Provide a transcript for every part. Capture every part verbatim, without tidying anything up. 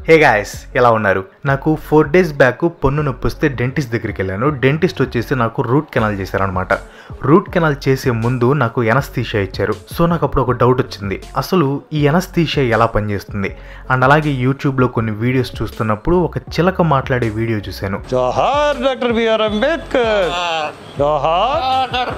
Hey guys, ఎలా ఉన్నారు? నాకు ఫోర్ డేస్ బ్యాక్ పన్ను నొప్పి వస్తే డెంటిస్ట్ దగ్గరికి వెళ్ళాను. డెంటిస్ట్ వచ్చేసి నాకు రూట్ కెనాల్ చేశారనమాట. రూట్ కెనాల్ చేసే ముందు నాకు ఎనస్థీషియా ఇచ్చారు. సో నాకు అప్పుడు ఒక డౌట్ వచ్చింది, అసలు ఈ ఎనస్థీషియా ఎలా పనిచేస్తుంది. అండ్ అలాగే యూట్యూబ్లో కొన్ని వీడియోస్ చూస్తున్నప్పుడు ఒక చిలక మాట్లాడే వీడియో చూశాను. జోహార్ డాక్టర్ బిఆర్ అంబేద్కర్, జోహార్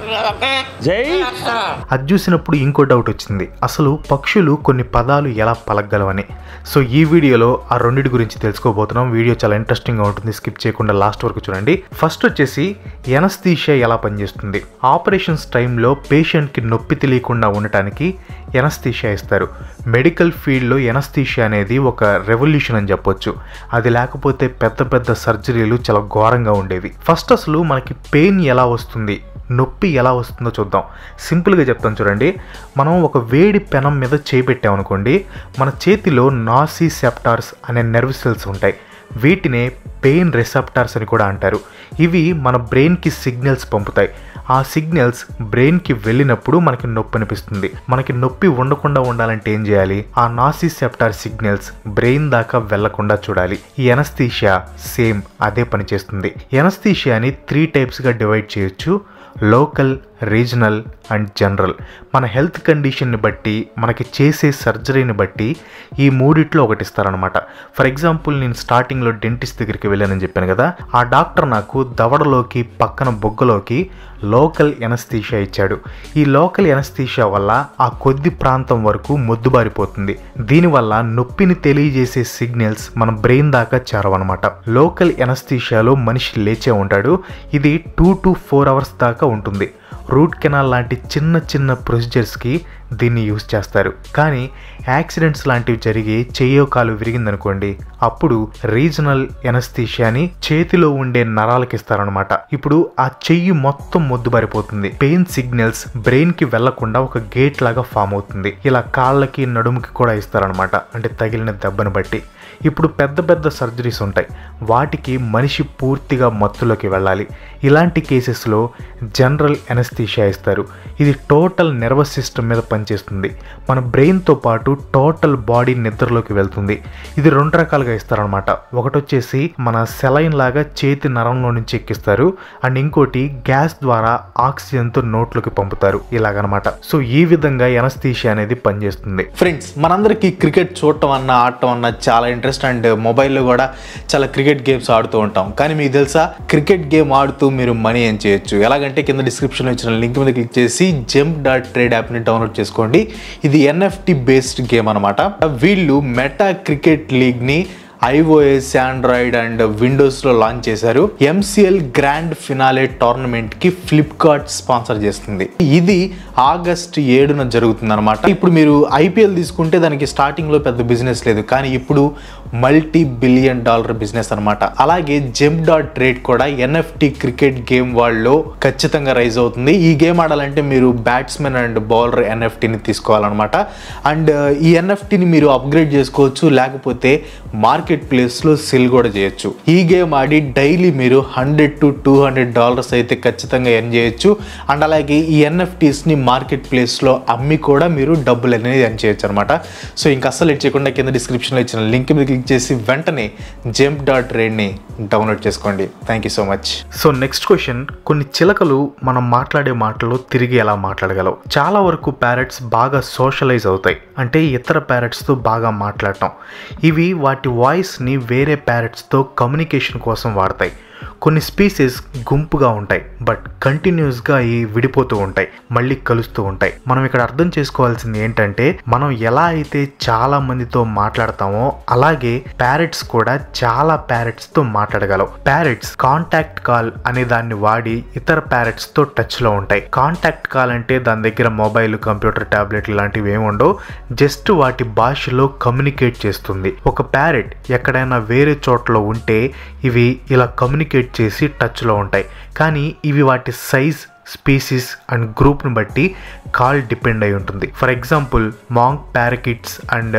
జై. అది చూసినప్పుడు ఇంకో డౌట్ వచ్చింది, అసలు పక్షులు కొన్ని పదాలు ఎలా పలకగలవని. సో ఈ వీడియోలో ఆ రెండింటి గురించి తెలుసుకోబోతున్నాం. వీడియో చాలా ఇంట్రెస్టింగ్గా ఉంటుంది, స్కిప్ చేయకుండా లాస్ట్ వరకు చూడండి. ఫస్ట్ వచ్చేసి ఎనస్థీషియా ఎలా పనిచేస్తుంది. ఆపరేషన్స్ టైంలో పేషెంట్కి నొప్పి తెలియకుండా ఉండటానికి ఎనస్థీషియా ఇస్తారు. మెడికల్ ఫీల్డ్లో ఎనస్థీషియా అనేది ఒక రెవల్యూషన్ అని చెప్పొచ్చు. అది లేకపోతే పెద్ద పెద్ద సర్జరీలు చాలా ఘోరంగా ఉండేవి. ఫస్ట్ అసలు మనకి పెయిన్ ఎలా వస్తుంది, నొప్పి ఎలా వస్తుందో చూద్దాం. సింపుల్గా చెప్తాను చూడండి. మనం ఒక వేడి పెనం మీద చేయి పెట్టామనుకోండి, మన చేతిలో నాసిసెప్టార్స్ అనే నర్వ్ సెల్స్ ఉంటాయి. వీటినే పెయిన్ రిసెప్టార్స్ అని కూడా అంటారు. ఇవి మన బ్రెయిన్కి సిగ్నల్స్ పంపుతాయి. ఆ సిగ్నల్స్ బ్రెయిన్కి వెళ్ళినప్పుడు మనకి నొప్పి అనిపిస్తుంది. మనకి నొప్పి ఉండకుండా ఉండాలంటే ఏం చేయాలి? ఆ నాసిసెప్టార్ సిగ్నల్స్ బ్రెయిన్ దాకా వెళ్లకుండా చూడాలి. ఈ ఎనస్థీషియా సేమ్ అదే పని చేస్తుంది. ఎనస్థీషియాని త్రీ టైప్స్గా డివైడ్ చేయొచ్చు: లోకల్, రీజనల్ అండ్ జనరల్. మన హెల్త్ కండిషన్ని బట్టి, మనకి చేసే సర్జరీని బట్టి ఈ మూడిట్లో ఒకటి ఇస్తారనమాట. ఫర్ ఎగ్జాంపుల్, నేను స్టార్టింగ్లో డెంటిస్ట్ దగ్గరికి వెళ్ళానని చెప్పాను కదా, ఆ డాక్టర్ నాకు దవడలోకి పక్కన బొగ్గలోకి లోకల్ ఎనస్థీషియా ఇచ్చాడు. ఈ లోకల్ ఎనస్థీషియా వల్ల ఆ కొద్ది ప్రాంతం వరకు మొద్దుబారిపోతుంది. దీనివల్ల నొప్పిని తెలియజేసే సిగ్నల్స్ మన బ్రెయిన్ దాకా చేరవన్నమాట. లోకల్ ఎనస్థీషియాలో మనిషి లేచే ఉంటాడు. ఇది టూ టు ఫోర్ అవర్స్ దాకా ఉంటుంది. రూట్ కెనాల్ లాంటి చిన్న చిన్న ప్రొసీజర్స్కి దీన్ని యూజ్ చేస్తారు. కానీ యాక్సిడెంట్స్ లాంటివి జరిగి చెయ్యో కాలు విరిగిందనుకోండి, అప్పుడు రీజనల్ ఎనస్థీషియాని చేతిలో ఉండే నరాలకి ఇస్తారనమాట. ఇప్పుడు ఆ చెయ్యి మొత్తం మొద్దుబారిపోతుంది. పెయిన్ సిగ్నల్స్ బ్రెయిన్ కి వెళ్లకుండా ఒక గేట్ లాగా ఫామ్ అవుతుంది. ఇలా కాళ్ళకి నడుముకి కూడా ఇస్తారనమాట, అంటే తగిలిన దెబ్బను బట్టి. ఇప్పుడు పెద్ద పెద్ద సర్జరీస్ ఉంటాయి, వాటికి మనిషి పూర్తిగా మత్తులోకి వెళ్ళాలి. ఇలాంటి కేసెస్లో జనరల్ ఎనస్థీషియా ఇస్తారు. ఇది టోటల్ నర్వస్ సిస్టమ్ మీద పనిచేస్తుంది. మన బ్రెయిన్తో పాటు టోటల్ బాడీ నిద్రలోకి వెళ్తుంది. ఇది రెండు రకాలుగా ఇస్తారనమాట. ఒకటి వచ్చేసి మన సెలైన్ లాగా చేతి నరంలో నుంచి ఎక్కిస్తారు, అండ్ ఇంకోటి గ్యాస్ ద్వారా ఆక్సిజన్తో నోట్లోకి పంపుతారు, ఇలాగనమాట. సో ఈ విధంగా ఎనస్థీషియా అనేది పనిచేస్తుంది. ఫ్రెండ్స్, మనందరికీ క్రికెట్ చూడటం అన్నా ఆడటం అన్నా చాలా ఇంట్రెస్ట్. అండ్ మొబైల్లో కూడా చాలా క్రికెట్ గేమ్స్ ఆడుతూ ఉంటాం. కానీ మీకు తెలుసా, క్రికెట్ గేమ్ ఆడుతూ మీరు మనీ ఏం చేయొచ్చు. ఎలాగంటే కింద డిస్క్రిప్షన్లో ఇచ్చిన లింక్ మీద క్లిక్ చేసి జంప్ డాట్ ట్రేడ్ యాప్ని డౌన్లోడ్ చేసుకోండి. ఇది ఎన్ఎఫ్టీ బేస్డ్ గేమ్ అనమాట. వీళ్ళు మెటా క్రికెట్ లీగ్ని ఐఓఎస్, ఆండ్రాయిడ్ అండ్ విండోస్లో లాంచ్ చేశారు. ఎంసీఎల్ గ్రాండ్ ఫినాలే టోర్నమెంట్కి ఫ్లిప్కార్ట్ స్పాన్సర్ చేస్తుంది. ఇది ఆగస్ట్ ఏడున జరుగుతుంది అనమాట. ఇప్పుడు మీరు ఐపీఎల్ తీసుకుంటే దానికి స్టార్టింగ్లో పెద్ద బిజినెస్ లేదు, కానీ ఇప్పుడు మల్టీ బిలియన్ డాలర్ బిజినెస్ అనమాట. అలాగే జంప్ డాట్ ట్రేడ్ కూడా ఎన్ఎఫ్టీ క్రికెట్ గేమ్ వాళ్ళలో ఖచ్చితంగా రైజ్ అవుతుంది. ఈ గేమ్ ఆడాలంటే మీరు బ్యాట్స్మెన్ అండ్ బౌలర్ ఎన్ఎఫ్టీని తీసుకోవాలన్నమాట. అండ్ ఈ ఎన్ఎఫ్టీని మీరు అప్గ్రేడ్ చేసుకోవచ్చు, లేకపోతే మార్కెట్ ప్లేస్లో సెల్ కూడా చేయొచ్చు. ఈ గేమ్ ఆడి డైలీ మీరు hundred to two hundred dollars అయితే ఖచ్చితంగా ఎర్న్ చేయొచ్చు. అండ్ అలాగే ఈ ఎన్ఎఫ్టీస్ని మార్కెట్ ప్లేస్లో అమ్మి కూడా మీరు డబ్బులు అనేది ఎర్న్ చేయొచ్చు అనమాట. సో ఇంకా అస్సలు లేట్ చేయకుండా కింద డిస్క్రిప్షన్లో ఇచ్చిన లింక్ మీద క్లిక్ చేసి వెంటనే జంప్ డాట్ ట్రేడ్ని డౌన్లోడ్ చేసుకోండి. Thank you so much. So next question, కొన్ని చిలకలు మనం మాట్లాడే మాటలు తిరిగి ఎలా మాట్లాడగలవు? చాలా వరకు ప్యారెట్స్ బాగా సోషలైజ్ అవుతాయి, అంటే ఇతర ప్యారెట్స్తో బాగా మాట్లాడటం. ఇవి వాటి వాయిస్ని వేరే ప్యారెట్స్తో కమ్యూనికేషన్ కోసం వాడతాయి. కొన్ని స్పీసీస్ గుంపుగా ఉంటాయి, బట్ కంటిన్యూస్గా ఈ విడిపోతూ ఉంటాయి, మళ్ళీ కలుస్తూ ఉంటాయి. మనం ఇక్కడ అర్థం చేసుకోవాల్సింది ఏంటంటే, మనం ఎలా అయితే చాలా మందితో మాట్లాడతామో అలాగే ప్యారెట్స్ కూడా చాలా ప్యారెట్స్తో మాట్లాడగలవు. ప్యారెట్స్ కాంటాక్ట్ కాల్ అనే దాన్ని వాడి ఇతర ప్యారెట్స్తో టచ్లో ఉంటాయి. కాంటాక్ట్ కాల్ అంటే దాని దగ్గర మొబైల్, కంప్యూటర్, టాబ్లెట్ ఇలాంటివి ఏమి ఉండవు, జస్ట్ వాటి భాషలో కమ్యూనికేట్ చేస్తుంది. ఒక ప్యారెట్ ఎక్కడైనా వేరే చోట్ల ఉంటే ఇవి ఇలా కమ్యూనికేట్ చేసి టచ్లో ఉంటాయి. కానీ ఇవి వాటి సైజ్, స్పీసీస్ అండ్ గ్రూప్ని బట్టి కాల్ డిపెండ్ అయి ఉంటుంది. For example, monk parakeets and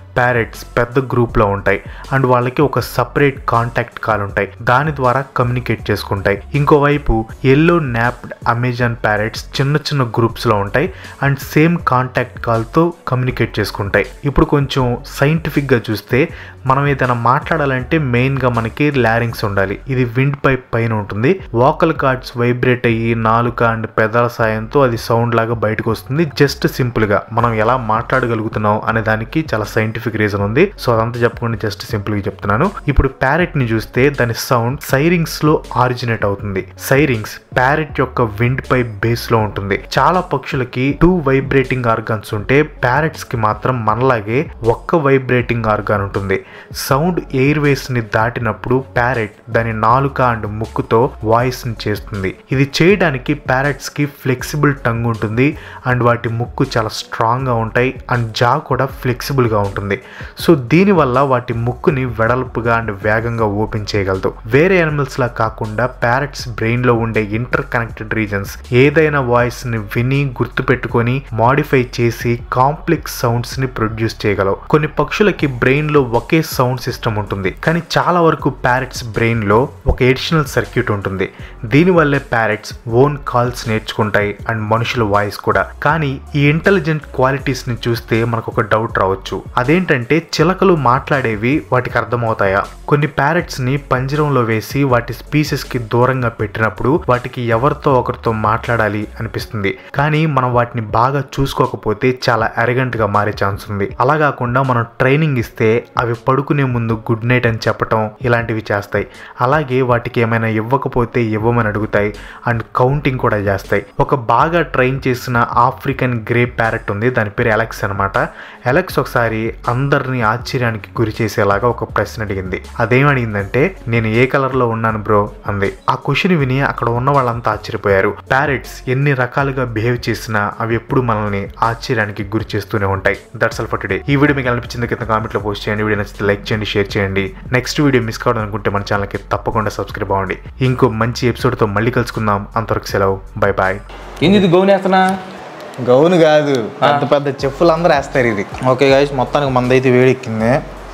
parrots పెద్ద గ్రూప్లో ఉంటాయి అండ్ వాళ్ళకి ఒక సపరేట్ కాంటాక్ట్ కాల్ ఉంటాయి, దాని ద్వారా కమ్యూనికేట్ చేసుకుంటాయి. ఇంకోవైపు ఎల్లో నాప్డ్ అమెజాన్ ప్యారెట్స్ చిన్న చిన్న గ్రూప్స్లో ఉంటాయి అండ్ సేమ్ కాంటాక్ట్ కాల్తో కమ్యూనికేట్ చేసుకుంటాయి. ఇప్పుడు కొంచెం సైంటిఫిక్గా చూస్తే మనం ఏదైనా మాట్లాడాలంటే మెయిన్గా మనకి లారింగ్స్ ఉండాలి. ఇది విండ్ పైప్ పైన ఉంటుంది. వోకల్ కార్డ్స్ వైబ్రేట్ అయ్యి నాలుక అండ్ పెదాల సాయంతో అది సౌండ్ లాగా బయటకు వస్తుంది. జస్ట్ సింపుల్గా మనం ఎలా మాట్లాడగలుగుతున్నాం అనే దానికి చాలా సైంటిఫిక్ రీజన్ ఉంది. సో అదంతా చెప్పకుండా జస్ట్ సింపుల్గా చెప్తున్నాను. ఇప్పుడు ప్యారెట్ ని చూస్తే దాని సౌండ్ సైరింగ్స్ లో ఆరిజినేట్ అవుతుంది. సైరింగ్స్ ప్యారెట్ యొక్క విండ్ పైప్ బేస్ లో ఉంటుంది. చాలా పక్షులకి టూ వైబ్రేటింగ్ ఆర్గాన్స్ ఉంటే ప్యారెట్స్ కి మాత్రం మనలాగే ఒక్క వైబ్రేటింగ్ ఆర్గాన్ ఉంటుంది. సౌండ్ ఎయిర్ వేస్ ని దాటినప్పుడు ప్యారెట్ దాని నాలుక అండ్ ముక్కుతో వాయిస్ ని చేస్తుంది. ఇది చేయడానికి ప్యారెట్స్ కి ఫ్లెక్సిబుల్ టంగ్ ఉంటుంది అండ్ వాటి ముక్కు చాలా స్ట్రాంగ్ గా ఉంటాయి అండ్ జా కూడా ఫ్లెక్సిబుల్ గా ఉంటుంది. సో దీని వల్ల వాటి ముక్కుని వెడల్పుగా అండ్ వేగంగా ఓపెన్ చేయగలదు. వేరే యానిమల్స్ లా కాకుండా ప్యారెట్స్ బ్రెయిన్ లో ఉండే ఇంటర్ కనెక్టెడ్ రీజన్స్ ఏదైనా వాయిస్ ని విని గుర్తు పెట్టుకొని మాడిఫై చేసి కాంప్లెక్స్ సౌండ్స్ ని ప్రొడ్యూస్ చేయగలవు. కొన్ని పక్షులకి బ్రెయిన్ లో ఒకే సౌండ్ సిస్టమ్ ఉంటుంది, కానీ చాలా వరకు ప్యారెట్స్ బ్రెయిన్ లో ఒక ఎడిషనల్ సర్క్యూట్ ఉంటుంది. దీని వల్లే ప్యారెట్స్ ఓన్ కాల్స్ నేర్చుకుంటాయి అండ్ మనుషుల వాయిస్ కూడా. కానీ ఈ ఇంటెలిజెంట్ క్వాలిటీస్ ని చూస్తే మనకు ఒక డౌట్ రావచ్చు. అదేంటంటే చిలకలు మాట్లాడేవి వాటికి అర్థమవుతాయా? కొన్ని ప్యారెట్స్ ని పంజరంలో వేసి వాటి స్పీసెస్ కి దూరంగా పెట్టినప్పుడు వాటికి ఎవరితో ఒకరితో మాట్లాడాలి అనిపిస్తుంది, కానీ మనం వాటిని బాగా చూసుకోకపోతే చాలా అరగెంట్ గా మారే ఛాన్స్ ఉంది. అలా కాకుండా మనం ట్రైనింగ్ ఇస్తే అవి పడుకునే ముందు గుడ్ నైట్ అని చెప్పటం ఇలాంటివి చేస్తాయి. అలాగే వాటికి ఏమైనా ఇవ్వకపోతే ఇవ్వమని అడుగుతాయి అండ్ కౌంటింగ్ కూడా చేస్తాయి. ఒక బాగా ట్రైన్ చేసిన ఆఫ్రికన్ గ్రే ప్యారెట్ ఉంది, దాని పేరు ఎలెక్స్ అనమాట. ఎలెక్స్ ఒకసారి అందరినీ ఆశ్చర్యానికి గురి చేసేలాగా ఒక ప్రశ్న అడిగింది. అదేమడిగిందంటే, నేను ఏ కలర్ లో ఉన్నాను బ్రో అంది. ఆ క్వశ్చన్ విని అక్కడ ఉన్న వాళ్ళంతా ఆశ్చర్యపోయారు. ప్యారెట్స్ ఎన్ని రకాలుగా బిహేవ్ చేసినా అవి ఎప్పుడు మనల్ని ఆశ్చర్యానికి గురి చేస్తూనే ఉంటాయి. That's all for today. ఈ వీడియో మీకు అనిపించింది కింద కామెంట్ లో పోస్ట్ చేయండి. వీడియో నచ్చితే లైక్ చేయండి, షేర్ చేయండి. నెక్స్ట్ వీడియో మిస్ కావడం అనుకుంటే మన ఛానల్ కి తప్పకుండా సబ్స్క్రైబ్ అవ్వండి. ఇంకో మంచి ఎపిసోడ్ తో మళ్ళీ కలుసుకుందాం. అంతవరకు సెలవు, బై బాయ్. ఏంది గౌన్ వేస్తున్నా? గౌను కాదు, పెద్ద పెద్ద చెప్పులు అందరూ వేస్తారు ఇది. ఓకే గైస్, మొత్తానికి మందైతే వేడెక్కింది.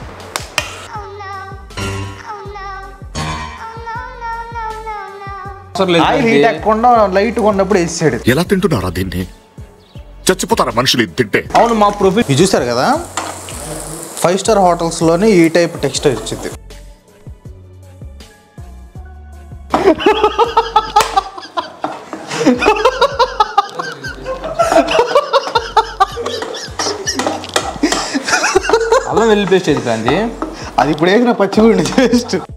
లైట్ కొన్నప్పుడు వేసాడు. ఎలా తింటున్నారా దీన్ని? చచ్చిపోతారా మనుషులు ఇది తింటే? అవును, మా ప్రొఫెసర్ ఇది చూసారు కదా, ఫైవ్ స్టార్ హోటల్స్ లోనే ఈ టైప్ టెక్స్టైల్ వచ్చింది. అల్లం వెల్లుల్లి పేస్ట్ ఏంటి? అది ఇప్పుడు వేసిన పచ్చిమిర్చి పేస్ట్.